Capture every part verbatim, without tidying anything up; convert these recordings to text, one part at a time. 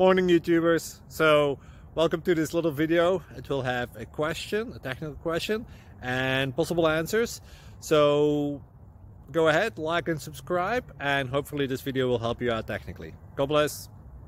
Morning YouTubers. So welcome to this little video. It will have a question, a technical question, and possible answers. So go ahead, like and subscribe, and hopefully this video will help you out technically. God bless.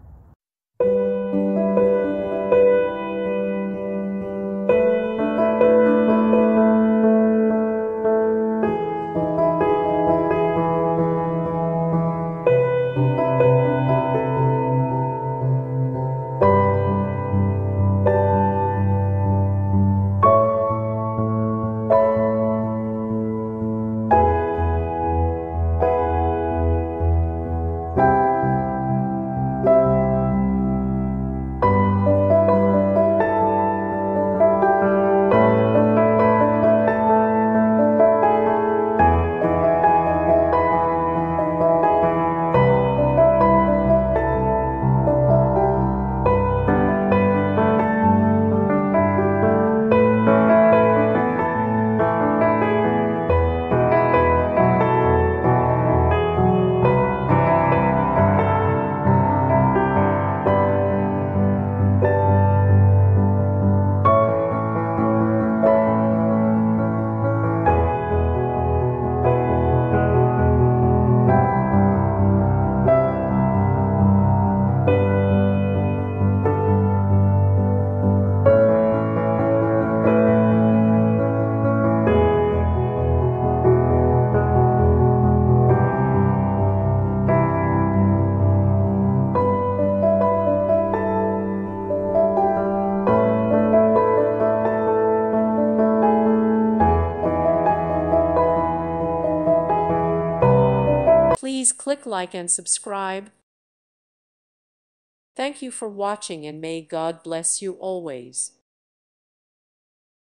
Please click like and subscribe. Thank you for watching, and may God bless you always.